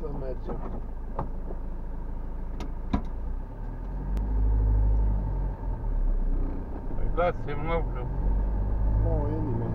să mergem. Păi da, semnalul. Nu, e nimeni.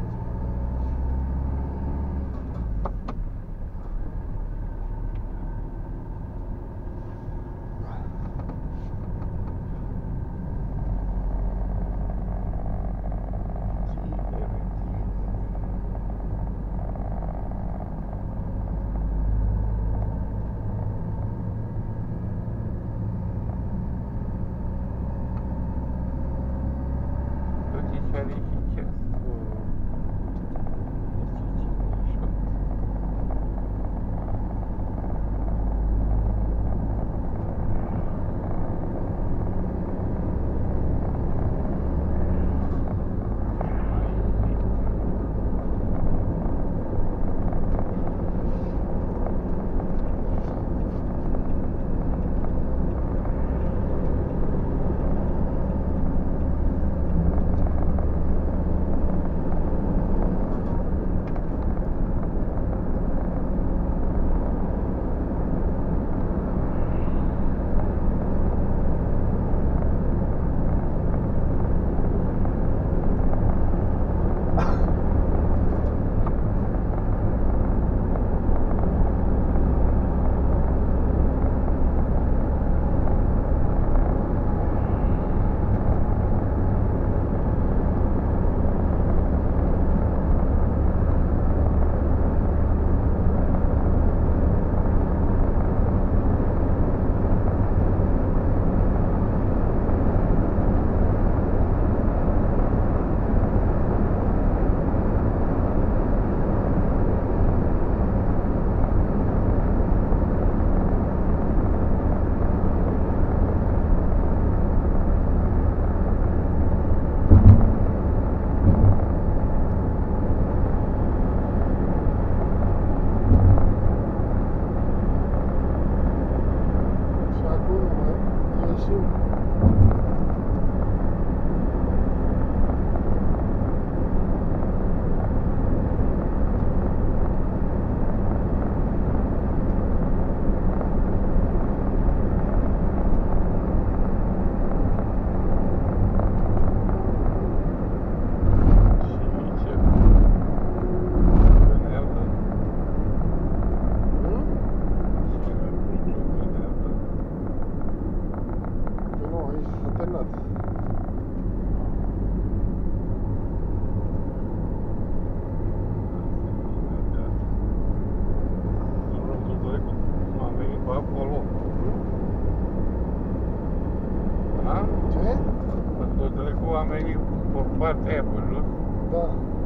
Oamenii pe partea aia pe jos. Da.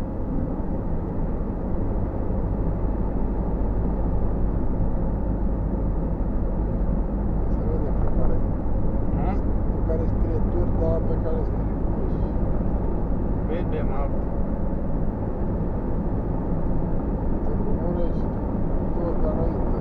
Se vede pe care. Pe care scrie tur, dar pe care scrie Cluj. Vedem altul. Târgu Mureș, tur, dar înainte.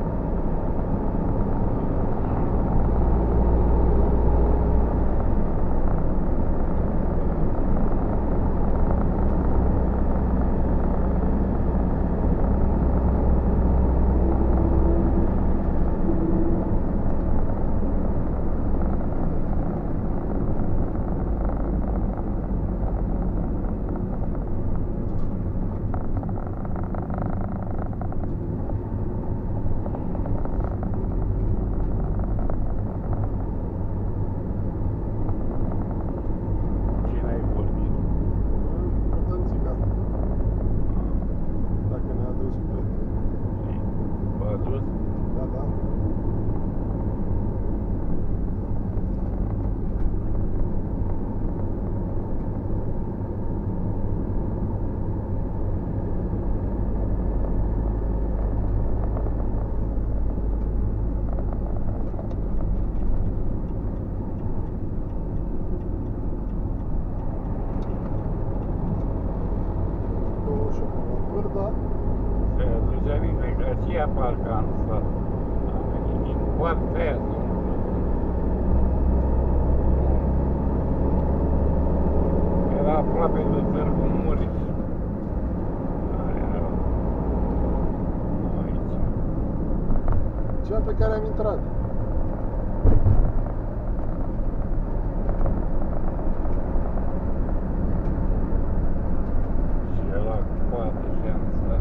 Sia parcă am stat. Din partea aia. Era aproape de Târgu Mureș. Aia era aici. Cea pe care am intrat. Și ăla poate și am stat.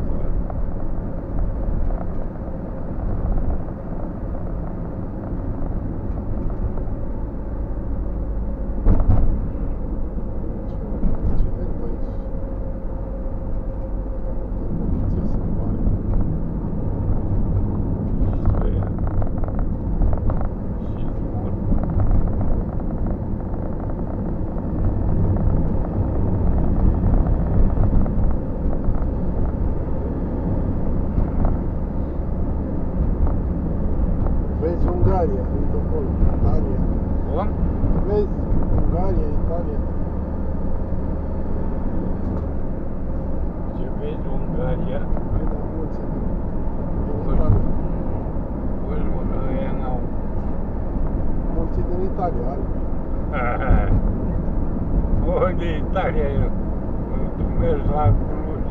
Accident aici. Poliție se pare. Și mor. Vezi Ungaria, uite acolo, Italia. Bun? Vezi Ungaria, Italia. Ce vezi Ungaria? Păi da, munții din Italia. Păi mă, ăia n-au. Munții din Italia, Alpi. Unde e Italia e? Tu mergi la Cluj.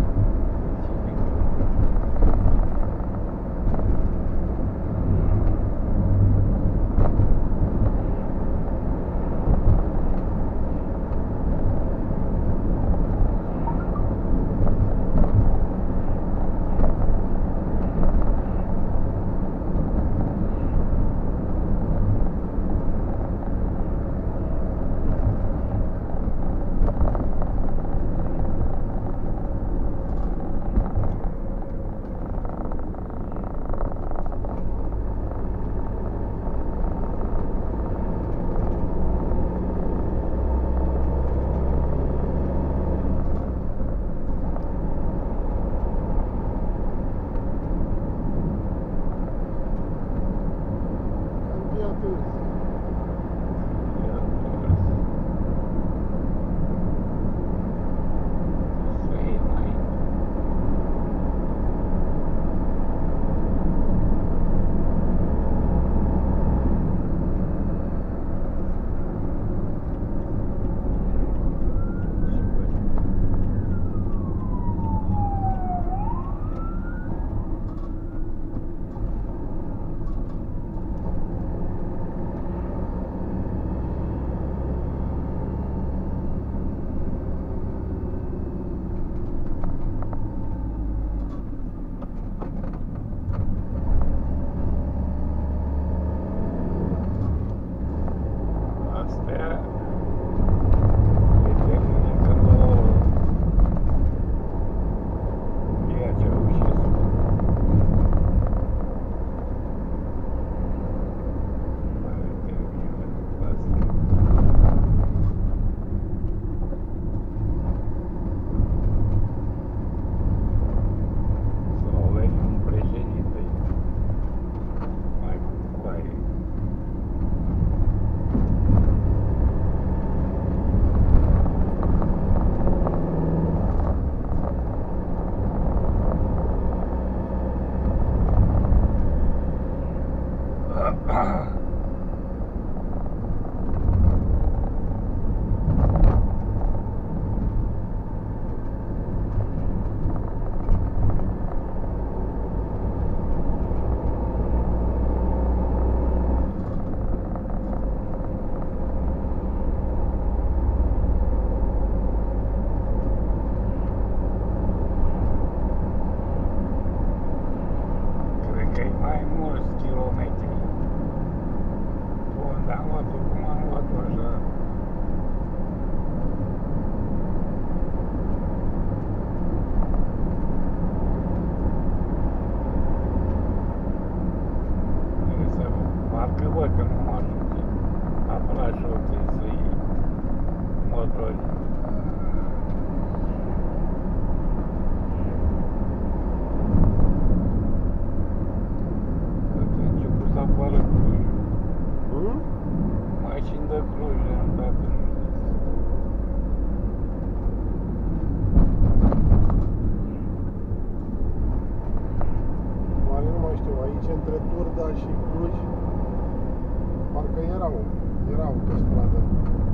între Turda și Cluj, parcă erau pe stradă.